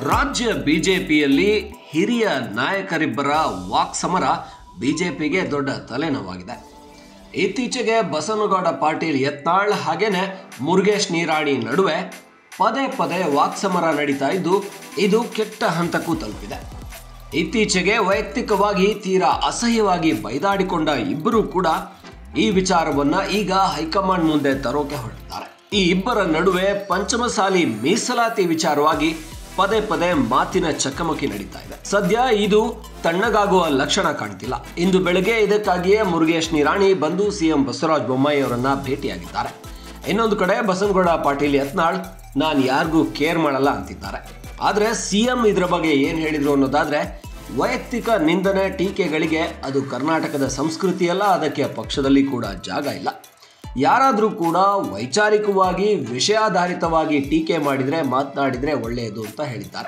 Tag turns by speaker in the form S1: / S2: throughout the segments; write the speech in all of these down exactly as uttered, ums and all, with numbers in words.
S1: ರಾಜ್ಯ ಬಿಜೆಪಿಯಲ್ಲಿ ಹಿರಿಯ ನಾಯಕರಿಬ್ಬರ ವಾಕ್ಸಮರ ಬಿಜೆಪಿಗೆ ದೊಡ್ಡ ತಲೆನೋವಾಗಿದೆ. ಇತ್ತೀಚೆಗೆ ಬಸನಗೌಡ ಪಾಟೀಲ್ ಯತ್ನಾಳ್ ಹಾಗೇನೆ ಮುರುಗೇಶ್ ನಿರಾಣಿ ನಡುವೆ ಪದೇ ಪದೇ ವಾಕ್ಸಮರ ನಡೀತಾ ಇದ್ದು ಇದು ಕೆಟ್ಟ ಹಂತಕ್ಕೂ ತಲುಪಿದೆ. ಇತ್ತೀಚೆಗೆ ವೈಯಕ್ತಿಕವಾಗಿ ತೀರಾ ಅಸಹ್ಯವಾಗಿ ಬೈದಾಡಿಕೊಂಡ ಇಬ್ಬರು ಕೂಡ ಈ ವಿಚಾರವನ್ನ ಈಗ ಹೈಕಮಾಂಡ್ ಮುಂದೆ ತರೋಕೆ ಹೊರಟಿದ್ದಾರೆ. ಈ ಇಬ್ಬರ ನಡುವೆ ಪಂಚಮಸಾಲಿ ಮೀಸಲಾತಿ ವಿಚಾರವಾಗಿ ಪದೇ ಪದೇ ಮಾತಿನ ಚಕಮಕಿ ನಡೀತಾ ಇದೆ. ಸದ್ಯ ಇದು ತಣ್ಣಗಾಗುವ ಲಕ್ಷಣ ಕಾಣ್ತಿಲ್ಲ. ಇಂದು ಬೆಳಗ್ಗೆ ಇದಕ್ಕಾಗಿಯೇ ಮುರುಗೇಶ್ ನಿರಾಣಿ ಬಂದು ಸಿಎಂ ಬಸವರಾಜ ಬೊಮ್ಮಾಯಿ ಅವರನ್ನ ಭೇಟಿಯಾಗಿದ್ದಾರೆ. ಇನ್ನೊಂದು ಕಡೆ ಬಸನಗೌಡ ಪಾಟೀಲ್ ಯತ್ನಾಳ್ ನಾನು ಯಾರಿಗೂ ಕೇರ್ ಮಾಡಲ್ಲ ಅಂತಿದ್ದಾರೆ. ಆದ್ರೆ ಸಿಎಂ ಇದರ ಬಗ್ಗೆ ಏನ್ ಹೇಳಿದ್ರು ಅನ್ನೋದಾದ್ರೆ, ವೈಯಕ್ತಿಕ ನಿಂದನೆ ಟೀಕೆಗಳಿಗೆ ಅದು ಕರ್ನಾಟಕದ ಸಂಸ್ಕೃತಿಯಲ್ಲ, ಅದಕ್ಕೆ ಪಕ್ಷದಲ್ಲಿ ಕೂಡ ಜಾಗ ಇಲ್ಲ. ಯಾರಾದರೂ ಕೂಡ ವೈಚಾರಿಕವಾಗಿ ವಿಷಯಾಧಾರಿತವಾಗಿ ಟೀಕೆ ಮಾಡಿದ್ರೆ ಮಾತನಾಡಿದ್ರೆ ಒಳ್ಳೆಯದು ಅಂತ ಹೇಳಿದ್ದಾರೆ.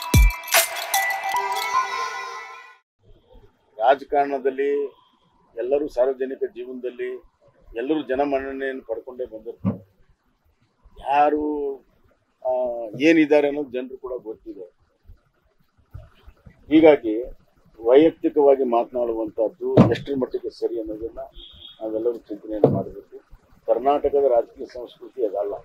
S2: ರಾಜಕಾರಣದಲ್ಲಿ ಎಲ್ಲರೂ ಸಾರ್ವಜನಿಕ ಜೀವನದಲ್ಲಿ ಎಲ್ಲರೂ ಜನಮನ್ನಣೆಯನ್ನು ಪಡ್ಕೊಂಡೇ ಬಂದಿರ್ತಾರೆ. ಯಾರು ಏನಿದ್ದಾರೆ ಅನ್ನೋದು ಜನರು ಕೂಡ ಗೊತ್ತಿದೆ. ಹೀಗಾಗಿ ವೈಯಕ್ತಿಕವಾಗಿ ಮಾತನಾಡುವಂಥದ್ದು ಎಷ್ಟರ ಮಟ್ಟಿಗೆ ಸರಿ ಅನ್ನೋದನ್ನ ನಾವೆಲ್ಲರೂ ಚಿಂತನೆಯನ್ನು ಮಾಡಬೇಕು. ಕರ್ನಾಟಕದ ರಾಜಕೀಯ ಸಂಸ್ಕೃತಿ ಅದಲ್ಲ.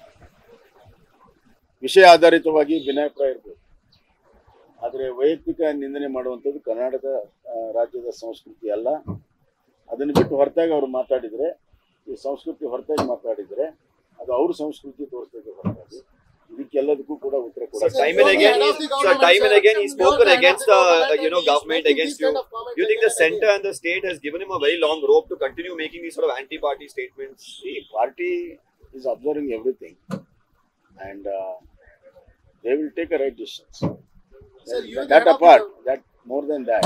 S2: ವಿಷಯ ಆಧಾರಿತವಾಗಿ ಭಿನ್ನಾಭಿಪ್ರಾಯ ಇರ್ಬೋದು, ಆದರೆ ವೈಯಕ್ತಿಕ ನಿಂದನೆ ಮಾಡುವಂಥದ್ದು ಕರ್ನಾಟಕ ರಾಜ್ಯದ ಸಂಸ್ಕೃತಿ ಅಲ್ಲ. ಅದನ್ನು ಬಿಟ್ಟು ಹೊರತಾಗಿ ಅವರು ಮಾತಾಡಿದರೆ, ಈ ಸಂಸ್ಕೃತಿ ಹೊರತಾಗಿ ಮಾತಾಡಿದರೆ ಅದು ಅವ್ರ ಸಂಸ್ಕೃತಿ ತೋರಿಸ್ತದೆ ಹೊರತಾಗಿ ಇದಕ್ಕೆಲ್ಲದಕ್ಕೂ ಕೂಡ ಉತ್ತರ ಕೊಡ.
S3: Time and again, so time and again, he spoke against the uh, you know government, against you. You think the centre and the state has given him a very long rope to continue making these sort of anti-party statements?
S2: The party is observing everything, and uh, they will take a right decisions. Sir, that, that apart, that more than that,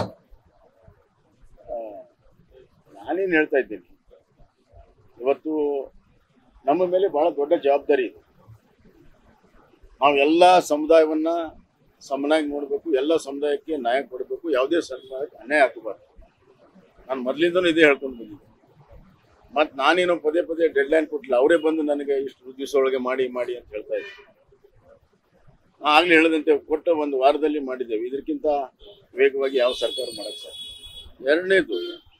S2: ನಾನೇನು ಹೇಳ್ತಾ ಇದ್ದೀನಿ, ಇವತ್ತು ನಮ್ಮ ಮೇಲೆ ಬಹಳ ದೊಡ್ಡ ಜವಾಬ್ದಾರಿ ಇದೆ. ನಾವು ಎಲ್ಲ ಸಮುದಾಯವನ್ನ ಸಮನಾಗಿ ನೋಡಬೇಕು, ಎಲ್ಲ ಸಮುದಾಯಕ್ಕೆ ನ್ಯಾಯ ಕೊಡಬೇಕು, ಯಾವುದೇ ಸಮುದಾಯಕ್ಕೆ ಅನ್ಯಾಯ ಆಗಬಾರ್ದು. ನಾನು ಮೊದಲಿಂದನೂ ಇದೇ ಹೇಳ್ಕೊಂಡು ಬಂದಿದ್ದೆ. ಮತ್ತು ನಾನೇನೋ ಪದೇ ಪದೇ ಡೆಡ್ಲೈನ್ ಕೊಟ್ಟಿಲ್ಲ, ಅವರೇ ಬಂದು ನನಗೆ ಇಷ್ಟು ದಿವಸ ಒಳಗೆ ಮಾಡಿ ಮಾಡಿ ಅಂತ ಹೇಳ್ತಾ ಇದ್ದೆ. ನಾನು ಆಗಲೇ ಹೇಳಿದಂತೆ ಕೊಟ್ಟ ಒಂದು ವಾರದಲ್ಲಿ ಮಾಡಿದ್ದೇವೆ. ಇದಕ್ಕಿಂತ ವೇಗವಾಗಿ ಯಾವ ಸರ್ಕಾರ ಮಾಡಕ್ಕೆ ಸಾಧ್ಯ? ಎರಡನೇದು,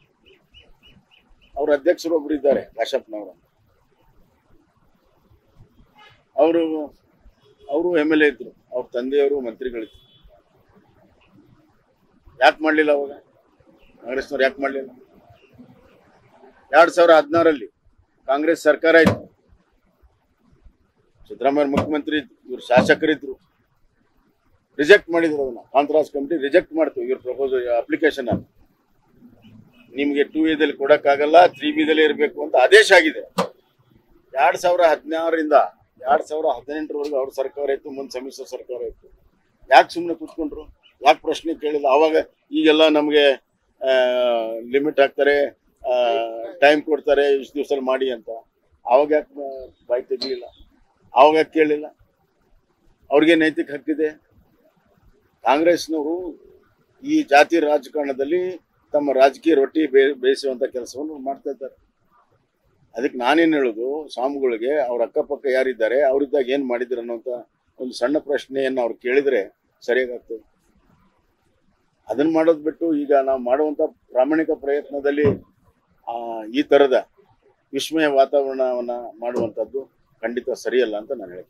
S2: ಅವ್ರ ಅಧ್ಯಕ್ಷರು ಒಬ್ರು ಇದ್ದಾರೆ, ಕಾಶಪ್ಪನವರು. ಅವರು ಅವರು ಎಮ್ ಎಲ್ ಎ ಇದ್ರು, ಅವ್ರ ತಂದೆಯವರು ಮಂತ್ರಿಗಳಿದ್ರು. ಯಾಕೆ ಮಾಡಲಿಲ್ಲ ಅವಾಗ ಕಾಂಗ್ರೆಸ್ನವ್ರು? ಯಾಕೆ ಮಾಡಲಿಲ್ಲ? ಎರಡ್ ಸಾವಿರ ಹದಿನಾರಲ್ಲಿ ಕಾಂಗ್ರೆಸ್ ಸರ್ಕಾರ ಇತ್ತು, ಸಿದ್ದರಾಮಯ್ಯ ಮುಖ್ಯಮಂತ್ರಿ ಇದ್ರು, ಇವ್ರು ಶಾಸಕರಿದ್ರು. ರಿಜೆಕ್ಟ್ ಮಾಡಿದ್ರು ಅದನ್ನ. ಕಾಂತರಾಜ್ ಕಮಿಟಿ ರಿಜೆಕ್ಟ್ ಮಾಡ್ತು ಇವ್ರ ಪ್ರಪೋಸಲ್ ಅಪ್ಲಿಕೇಶನ್ ಅನ್ನು. ನಿಮ್ಗೆ ಟೂ ಎದಲ್ಲಿ ಕೊಡಕ್ಕಾಗಲ್ಲ, ತ್ರೀ ಬಿದಲ್ಲೇ ಇರಬೇಕು ಅಂತ ಆದೇಶ ಆಗಿದೆ. ಎರಡ್ ಸಾವಿರ ಹದಿನಾರರಿಂದ ಎರಡ್ ಸಾವಿರ ಹದಿನೆಂಟರವರೆಗೂ ಅವ್ರ ಸರ್ಕಾರ ಇತ್ತು, ಮುಂದೆ ಸಮ್ಮಿಶ್ರ ಸರ್ಕಾರ ಇತ್ತು. ಯಾಕೆ ಸುಮ್ಮನೆ ಕೂತ್ಕೊಂಡ್ರು? ಯಾಕೆ ಪ್ರಶ್ನೆ ಕೇಳಿಲ್ಲ? ಅವಾಗ ಈಗೆಲ್ಲ ನಮಗೆ ಲಿಮಿಟ್ ಹಾಕ್ತಾರೆ, ಟೈಮ್ ಕೊಡ್ತಾರೆ, ಇಷ್ಟು ದಿವಸದಲ್ಲಿ ಮಾಡಿ ಅಂತ. ಅವಾಗ ಯಾಕೆ ಬಾಯಿ ತೆಗಲಿಲ್ಲ? ಅವಾಗ ಯಾಕೆ ಕೇಳಲಿಲ್ಲ? ಅವ್ರಿಗೆ ನೈತಿಕ ಹಕ್ಕಿದೆ. ಕಾಂಗ್ರೆಸ್ನವರು ಈ ಜಾತಿ ರಾಜಕಾರಣದಲ್ಲಿ ತಮ್ಮ ರಾಜಕೀಯ ರೊಟ್ಟಿ ಬೇ ಬೇಯಿಸುವಂಥ ಕೆಲಸವನ್ನು ಮಾಡ್ತಾ ಇದ್ದಾರೆ. ಅದಕ್ಕೆ ನಾನೇನು ಹೇಳೋದು, ಸ್ವಾಮಿಗಳಿಗೆ ಅವ್ರ ಅಕ್ಕಪಕ್ಕ ಯಾರಿದ್ದಾರೆ, ಅವರಿದ್ದಾಗ ಏನು ಮಾಡಿದ್ರು ಅನ್ನೋಂಥ ಒಂದು ಸಣ್ಣ ಪ್ರಶ್ನೆಯನ್ನು ಅವ್ರು ಕೇಳಿದರೆ ಸರಿಯಾಗ್ತದೆ. ಅದನ್ನು ಮಾಡೋದು ಬಿಟ್ಟು ಈಗ ನಾವು ಮಾಡುವಂಥ ಪ್ರಾಮಾಣಿಕ ಪ್ರಯತ್ನದಲ್ಲಿ ಈ ಥರದ ವಿಸ್ಮಯ ವಾತಾವರಣವನ್ನು ಮಾಡುವಂಥದ್ದು ಖಂಡಿತ ಸರಿಯಲ್ಲ ಅಂತ ನಾನು ಹೇಳ್ತೀನಿ.